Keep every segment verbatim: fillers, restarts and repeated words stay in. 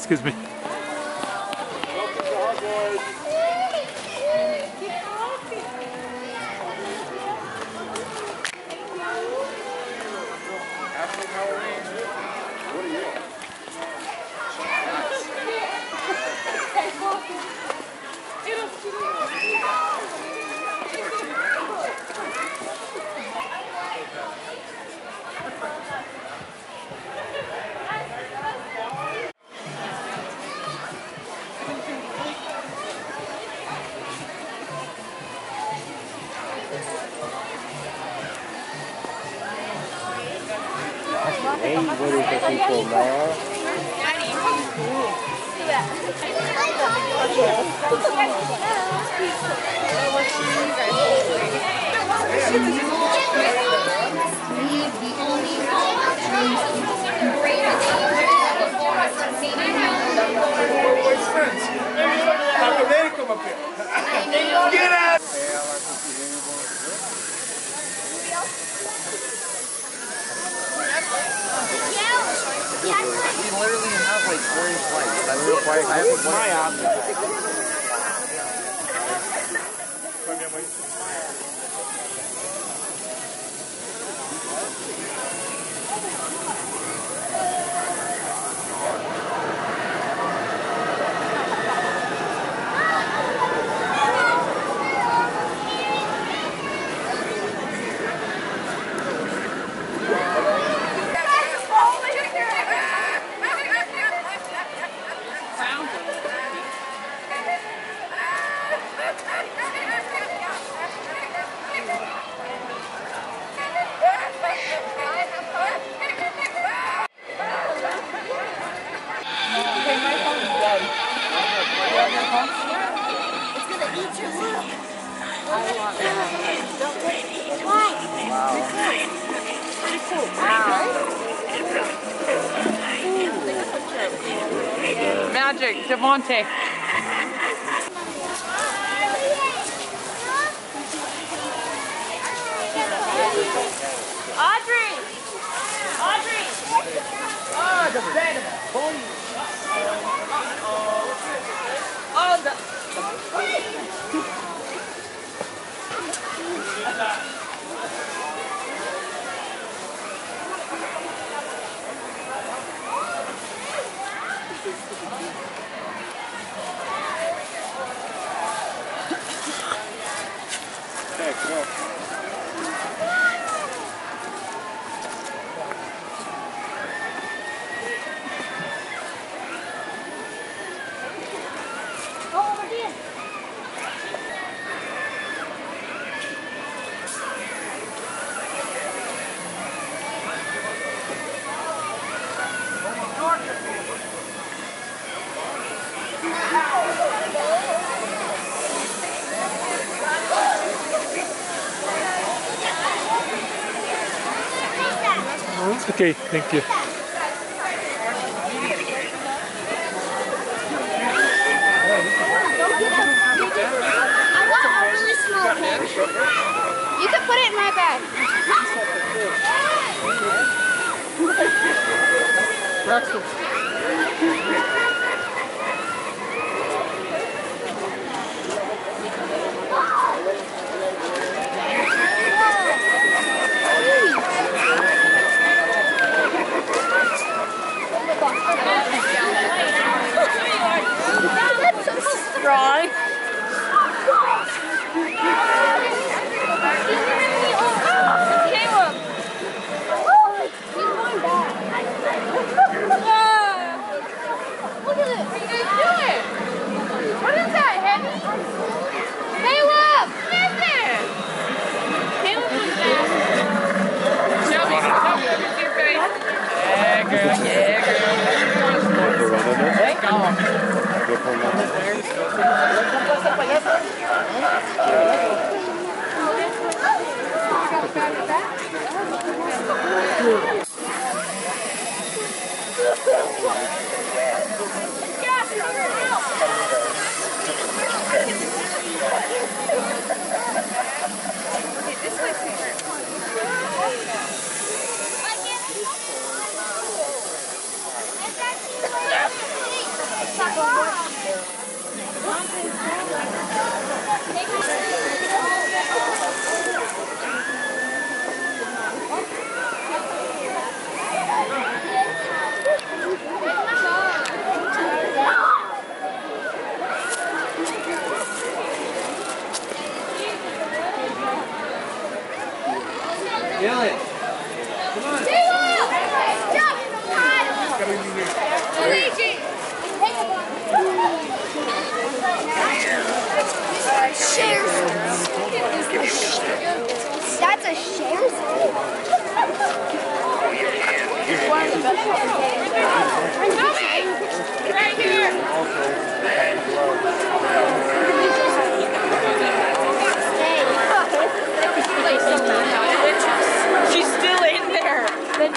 Excuse me. Welcome to Hogwarts. Happy Halloween. What are you? Hey, what is the people there? How come they come up here? Get out! We literally have like orange lights. That's real quiet. I have my option. Magic, Devontae. Audrey! Audrey! Oh, the bed. Oh, the... Okay, go. Go over here. Okay, thank you. I want a really small can. You can put it in my bag. Strong. Caleb! He's going back. Look at it. What are you guys doing? What is that, heavy? Caleb! Get there! Caleb was fast. Shelby, Shelby, let me see your face. Yeah, girl. Yeah, girl. Let's go. Dylan. Luigi! That's a share. Right here. She's still in there.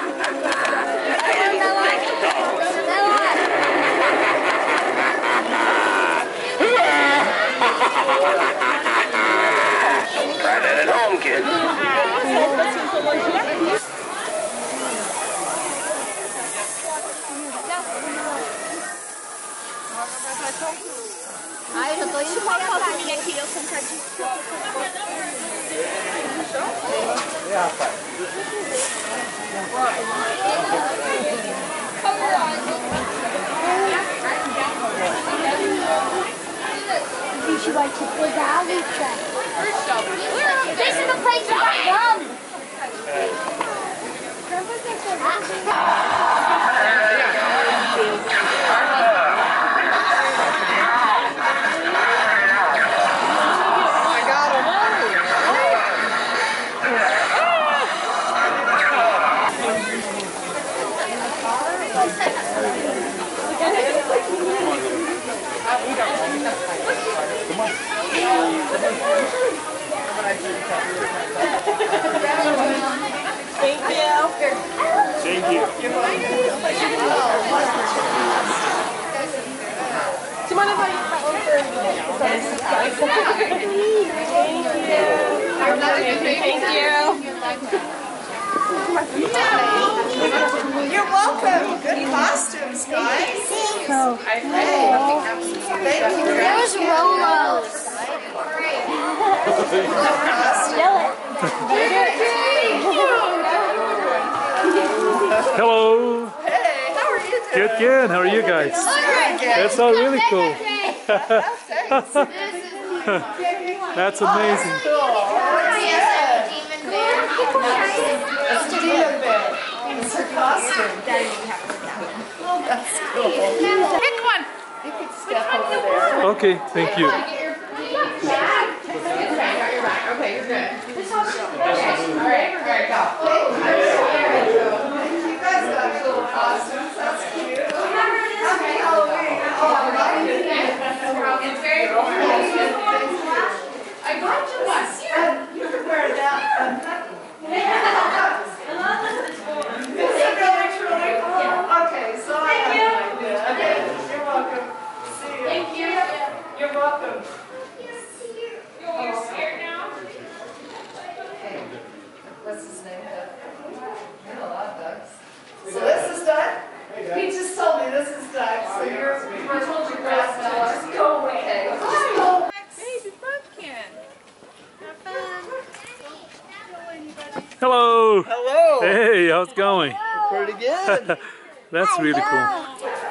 Try that at home, kid. Ai, eu tô indo pra foto minha aqui, eu sentadinho. É, rapaz. A gente vai te pegar, Luca. Deixa no plate da gum. Thank you. Thank you. Simone vai para outra. Thank you. You're welcome. Good costumes, guys. There's Rolos. Hello. Hey, how are you doing? Good, good. How are you guys? That's all really cool. That's amazing. It's a demon bear. It's her costume. That's cool. Pick one. You could step over there. Okay, thank you. Okay, you're good. All right, all right, go. You guys got cool costumes. That's cute. Happy Halloween. Oh, It's very cool. I got you one. you could wear that. This is really, truly cool. Okay, so I have an idea. Okay, you're welcome. See you. Thank you. You're welcome. You're scared now? Okay. What's his name? I know a lot of ducks. So this is Doug? He just told me this is Doug. So you're, I told you grass now. Just go away. Okay. Just go. Baby pumpkin. Hello. Hello. Hey, how's it going? Pretty good. That's really cool.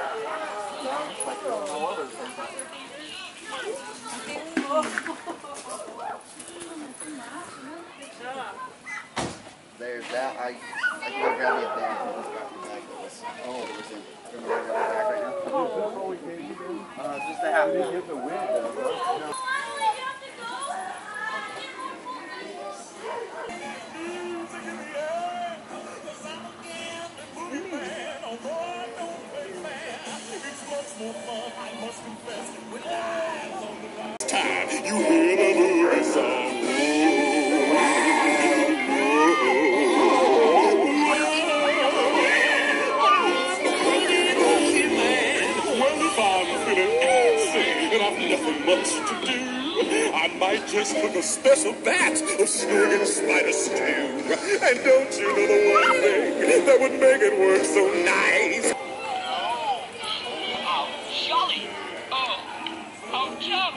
There's that. I I can go grab me a bag. Oh, it was in. Remember where I got the bag right now? Uh, just a half. Get the wind though. Time you hear the movie song. And I've nothing much to do. I might just cook a special batch of Snurg and Spider stew. And don't you know the one thing that would make it work so nice? Oh, jolly. Oh, how jolly.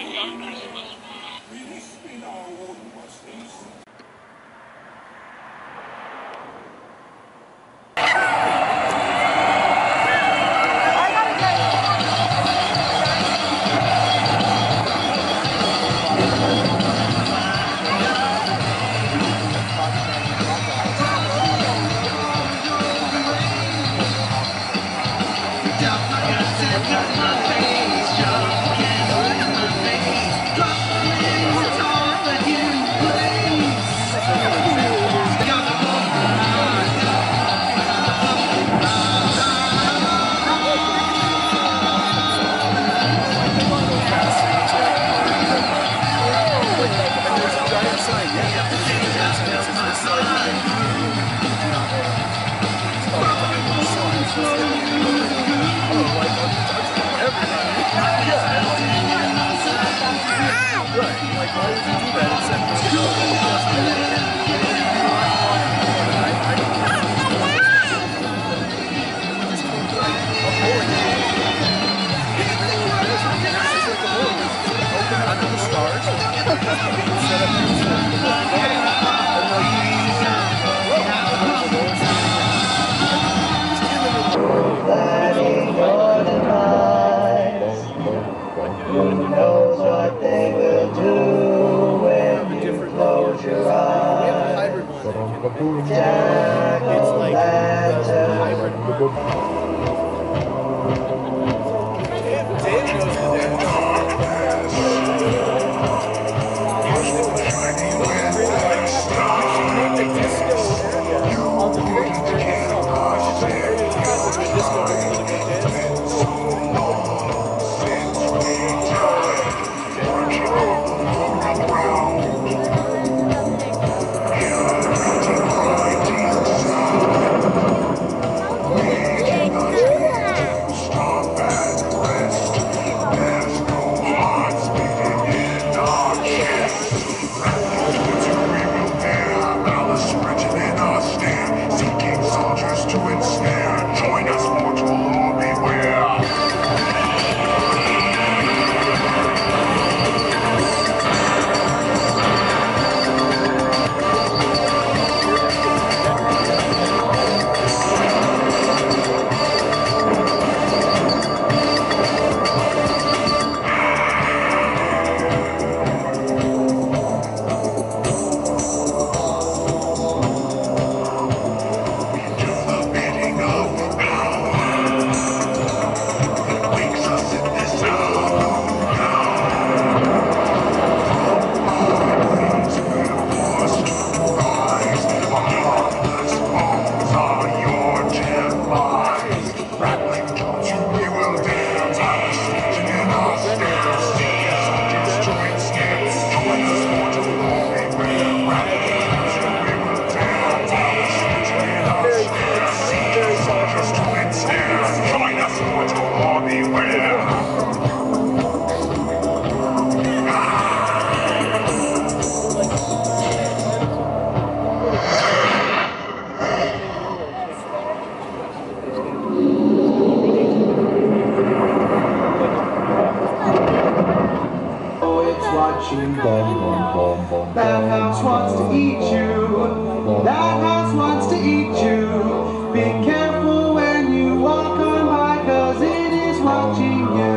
That house wants to eat you. That house wants to eat you. Be careful when you walk on by, 'cause it is watching you.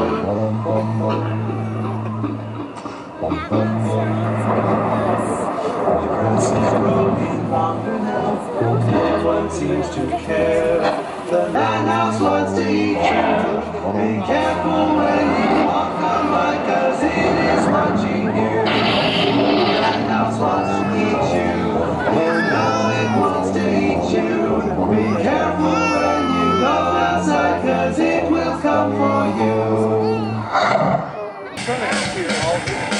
No one seems to care. That house wants to eat you. Be careful when you walk on by, 'cause it is watching you. That house wants to eat you. You know it wants to eat you. Be careful when you go outside, 'cause it will come for you.